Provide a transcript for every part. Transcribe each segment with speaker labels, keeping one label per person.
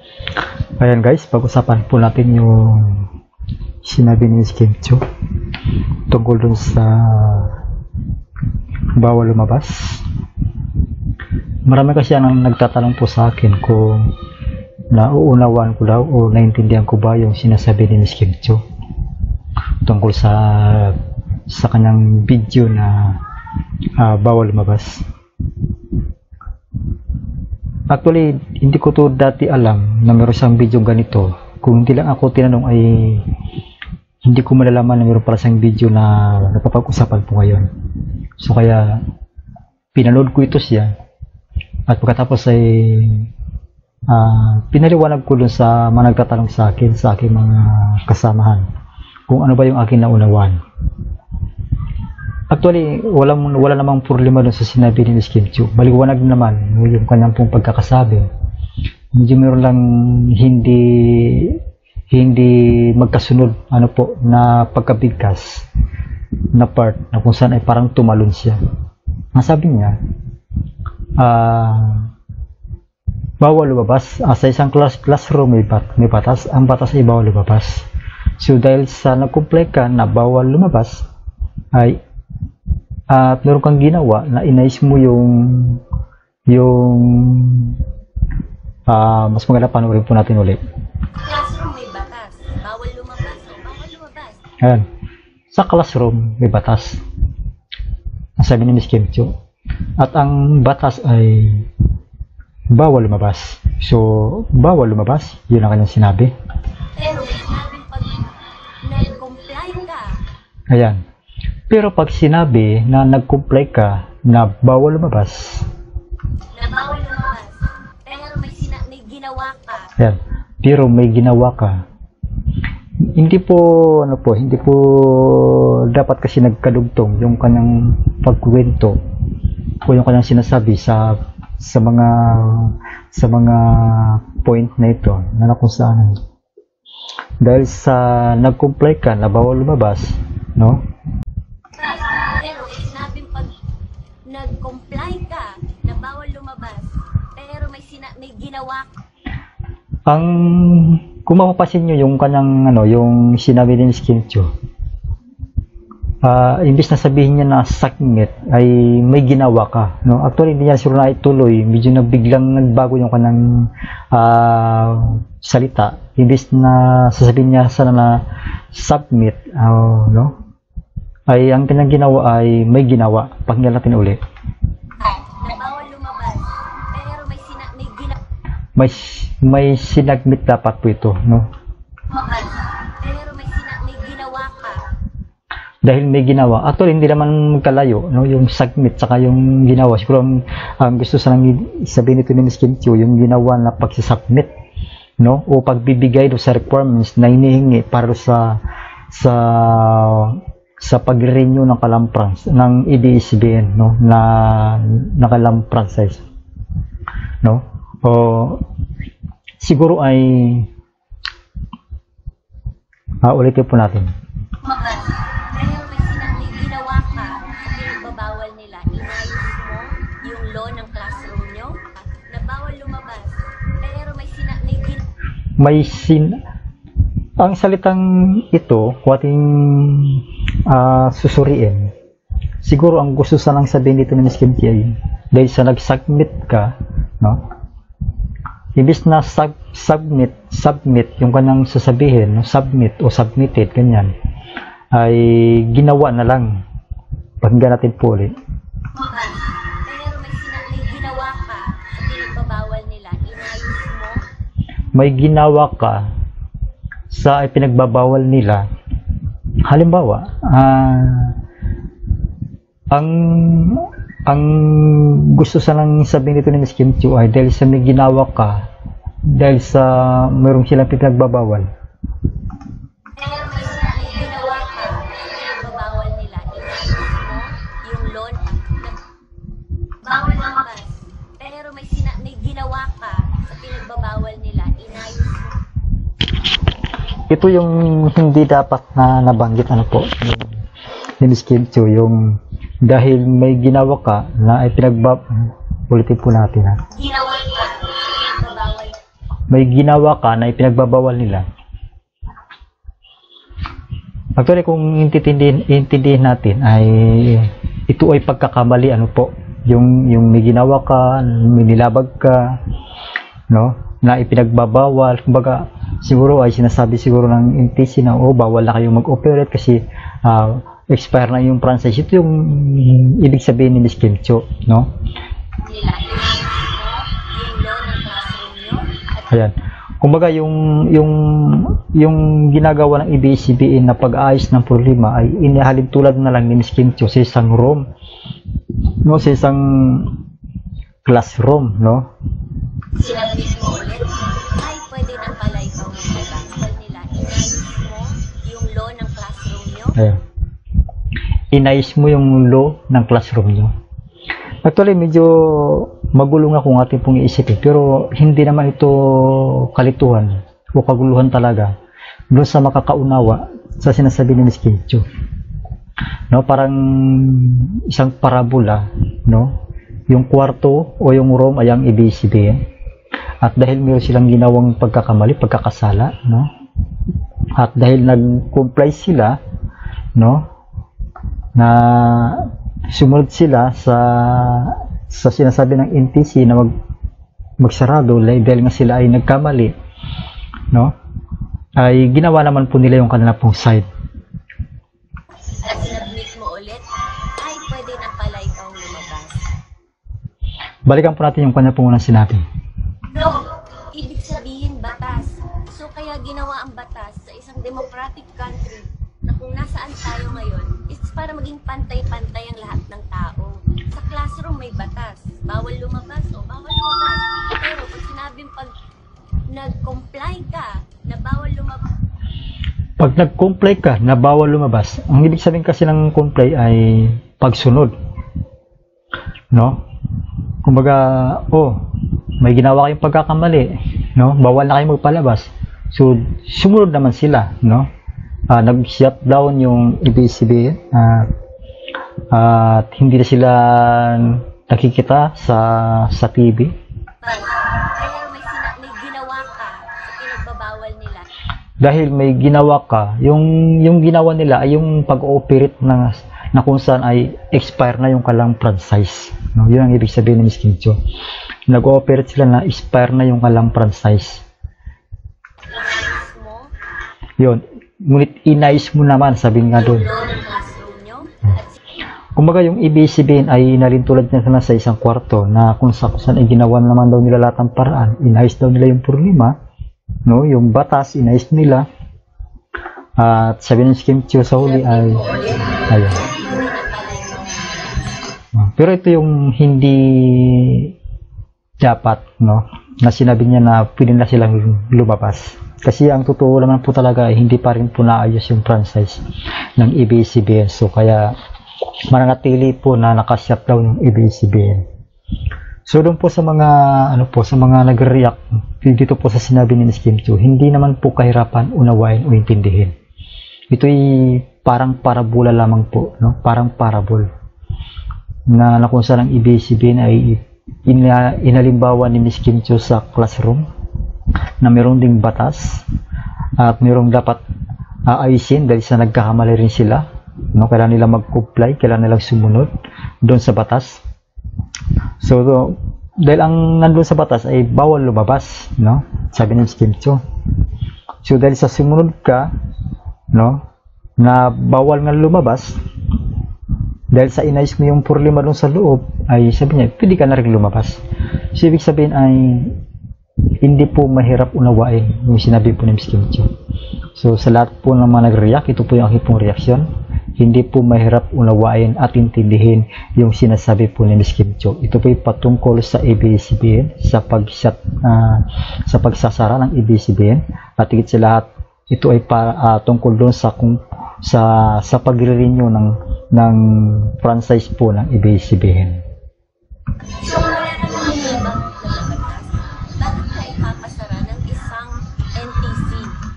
Speaker 1: Ayan guys, pag-usapan po natin yung sinabi ni Kim Chiu tungkol dun sa bawal lumabas. Marami kasi ang nagtatanong po sa akin kung nauunawaan ko daw o naintindihan ko ba yung sinasabi ni Kim Chiu tungkol sa kanyang video na bawal lumabas. Actually, hindi ko to dati alam na meron siyang video ganito. Kung hindi lang ako tinanong ay hindi ko malalaman na meron pala siyang video na napapag-usapan po ngayon. So kaya pinanood ko ito siya at pagkatapos ay pinaliwanag ko dun sa mga nagtatanong sa akin, sa aking mga kasamahan kung ano ba yung aking naunawaan. Actually, wala namang problema dun sa sinabi ni Kim Chiu. Maliwanag naman yung kanyang pong pagkakasabi. Medyo meron lang hindi magkasunod na pagkabigkas na part na kung saan ay parang tumalon siya. Ang sabi niya, bawal lumabas. Sa isang classroom may batas. Ang batas ay bawal lumabas. So dahil sa nag-comply ka na bawal lumabas ay at meron kang ginawa na inayos mo yung mas maganda panoorin po natin ulit.
Speaker 2: Classroom may batas. Bawal lumabas o bawal lumabas.
Speaker 1: Ayan. Sa classroom may batas. Ang sabi ni Miss Kim Chiu. At ang batas ay bawal lumabas. So, bawal lumabas. Yun ang kanyang sinabi.
Speaker 2: Pero may sinabing pag nag-comply ka.
Speaker 1: Ayan. Pero pag sinabi na nag-comply ka na bawal lumabas,
Speaker 2: pero may ginawa ka.
Speaker 1: yan, pero may ginawa ka, hindi po dapat kasi nagkadugtong yung kanyang pagkwento o yung kanyang sinasabi sa mga point na ito na kung saan dahil sa nag-comply ka na bawal lumabas, no?
Speaker 2: Pero sinabing pag nag-comply ka na bawal lumabas, pero may ginawa ka.
Speaker 1: Kung mapapansin nyo yung kanyang yung sinabi ni Kim Chiu, imbis na sabihin niya na submit ay may ginawa ka, no? Actually hindi niya sure na ituloy, medyo biglang nagbago yung kanyang salita. Imbis na sasabihin niya sana na submit, no? Ay ang kanyang ginawa ay may ginawa. Pakinggan natin ulit.
Speaker 2: Na bawal lumabas, pero
Speaker 1: may sinagmit dapat po ito, no?
Speaker 2: Pero may ginawa ka.
Speaker 1: Dahil may ginawa. Actually hindi naman magkalayo, no? Yung submit saka yung ginawa. Siguro ang gusto sanang sabihin nito ni Miss Kim Chiu, yung ginawa na pagsisubmit, no? O pagbibigay do sa requirements na hinihingi para sa pag-renew ng kalamprans ng EDSBN, no, na nakalamprans size, no? O siguro ay ulitin po natin.
Speaker 2: Pero may ginawa ka sa pinagbabawal nila. Inayos mo yung law ng classroom nyo na bawal lumabas, pero
Speaker 1: ang salitang ito, kung ating susuriin, siguro ang gusto sanang sabihin dito ni Miss Kim Chiu, dahil sa nag-submit ka, no? Ibis na submit yung kanyang sasabihin, no? Submit o submitted, ganyan, ay ginawa na lang. Pakinggan natin po ulit.
Speaker 2: Pero may ginawa ka sa pinagbabawal nila. Inayos mo.
Speaker 1: May ginawa ka sa pinagbabawal nila. Halimbawa, ang gusto sanang sabihin nito ni Miss Kim Chiu ay dahil sa may ginawa ka, dahil sa mayroong silang pinagbabawal.
Speaker 2: Pero may ginawa ka sa pinagbabawal nila. Inayos mo yung law na bawal lumabas. Pero may ginawa ka sa pinagbabawal nila. Inayos mo.
Speaker 1: Ito yung hindi dapat na nabanggit ni Miss Kim Chiu, yung dahil may ginawa ka na ay ulitin po natin, ha.
Speaker 2: Ginawa ka sa pinagbabawal.
Speaker 1: may ginawa ka na ipinagbabawal nila. Actually, kung intindihin natin ay ito ay pagkakamali, ano po, yung may ginawa ka, may nilabag ka, no, na ipinagbabawal. Kumbaga siguro ay sinasabi siguro ng NTC na bawal na kayong mag-operate kasi expire na yung franchise. Ito yung ibig sabihin ni Miss Kim Chiu, no? Ayan. Kumbaga yung ginagawa ng ABS-CBN na pag-ayos ng problema ay inihalin tulad na lang ni Miss Kim Chiu sa isang room, no, sa isang classroom, no?
Speaker 2: Sinabi mo ulit, ay pwede na pala ikaw mag-transfer nila. Inayos mo yung law ng classroom nyo?
Speaker 1: Ayan. Inayos mo yung law ng classroom nyo. Actually, medyo magulo nga kung ating pong iisipin, pero hindi naman ito kalituhan o kaguluhan talaga doon sa makakaunawa sa sinasabi ni Miss Kim Chiu. No, parang isang parabola, no? Yung kwarto o yung room ay ang ABS-CBN. At dahil mayroon silang ginawang pagkakamali, pagkakasala, no? At dahil nag-comply sila, no, na sumunod sila sa sinasabi ng NTC na magsarado dahil nga sila ay nagkamali, no, ay ginawa naman po nila yung kanila pong side.
Speaker 2: At sinabit mo ulit, ay pwede na pala ikaw lumabas.
Speaker 1: Balikan po natin yung kanya pong unang sinabi.
Speaker 2: No, ibig sabihin batas. So kaya ginawa ang batas sa isang democratic country na kung nasaan tayo ngayon is para maging pantay-pantay ang lahat ng tao. Sa classroom may batas. Bawal lumabas o bawal lumabas. Pero pag sinabing pag nag-comply ka na bawal lumabas,
Speaker 1: Pag nag-comply ka na bawal lumabas, ang ibig sabihin kasi ng comply ay pagsunod, no? Kumbaga, may ginawa kayong pagkakamali, no? Bawal na kayong magpalabas. So, sumunod naman sila, no? Nag-shutdown yung ABS-CBN at hindi na sila nakikita sa TV.
Speaker 2: pero may ginawa ka sa pinagbabawal nila.
Speaker 1: Dahil may ginawa ka, yung ginawa nila ay yung pag-ooperate na kung saan ay expire na yung kalang franchise. No? Yun ang ibig sabihin ni Miss Kim Chiu. Nag-ooperate sila na expire na yung kalang franchise.
Speaker 2: Inayos mo
Speaker 1: Yun. Ngunit inayos mo naman, sabi nga doon.
Speaker 2: law ng classroom nyo at
Speaker 1: Kumbaga yung ABS-CBN ay inalintulad niya na sa isang kwarto na kung saan ay ginawa naman daw nila lahat ng paraan. Inayos daw nila yung problema, no? Yung batas, inayos nila. At sabi ng Kim Chiu sa huli ay ayun. Pero ito yung hindi dapat, no? Na sinabi niya na pwede na silang lumabas. Kasi ang totoo naman po talaga ay hindi pa rin po naayos yung franchise ng ABS-CBN. So kaya mananatili po na naka-shutdown yung ABS-CBN. So doon po sa mga sa mga nagre-react dito po sa sinabi ni Miss Kim Chiu, hindi naman po kahirapan unawain o intindihin. Ito'y parang parabola lamang po, no? Parang parabol na kung saan ang ABS-CBN ay inalimbawa ni Miss Kim Chiu sa classroom na mayroong ding batas at mayroong dapat ayusin dahil sa nagkakamali rin sila, no? Kailangan nila mag-comply, kailangan nilang sumunod doon sa batas. So dahil ang nandun sa batas ay bawal lumabas, no? Sabi ni Kim Chiu. So dahil sa sumunod ka, no, na bawal nga lumabas, dahil sa inayos mo yung problema doon sa loob, ay sabi niya, pwede ka na rin lumabas. So ibig sabihin ay hindi po mahirap unawain yung sinabi po ni Miss Kim Chiu. So sa lahat po ng mga nag-react, ito po yung aking pong reaksyon. Hindi po mahirap unawain at intindihin yung sinasabi po ni Miss Kim Chiu. Ito po yung patungkol sa ABS-CBN, sa pagsasara ng ABS-CBN. At higit sa lahat, ito ay tungkol doon sa pagre-renew ng franchise po ng ABS-CBN.
Speaker 2: so wala ka naman ibang batas. Bakit ka ipapasara ng isang NTC?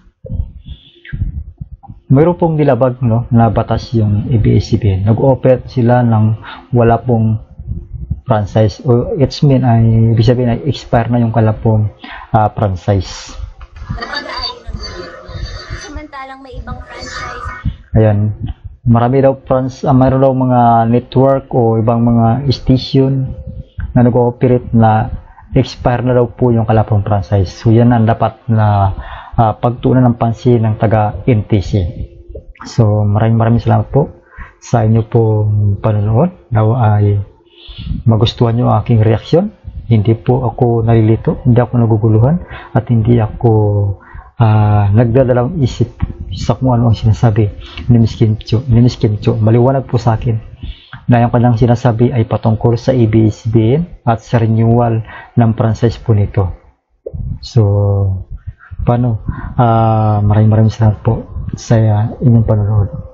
Speaker 1: Mayroon pong nilabag, no, na batas yung ABS-CBN. Nag-operate sila ng wala pong franchise, o it's mean ay ibig sabihin ay expire na yung kalapong franchise.
Speaker 2: Napag-aari ng gobyerno. Samantalang may ibang franchise.
Speaker 1: Ayan, marami daw mayroon daw mga network o ibang mga station na nag-ooperate na expire na daw po yung kalapong franchise. So yan ang dapat na pagtuunan ng pansin ng taga NTC. So maraming salamat po sa inyo pong panonood. Daw ay magustuhan nyo ang aking reaksyon. Hindi po ako nalilito, hindi ako naguguluhan, at hindi ako nagdadalawang isip sa kung ano ang sinasabi ni Miss Kim Chiu. Maliwanag po sa akin na yung kanyang sinasabi ay patungkol sa ABS-CBN at sa renewal ng franchise po nito. So, paano? Maraming salamat po sa inyong panonood.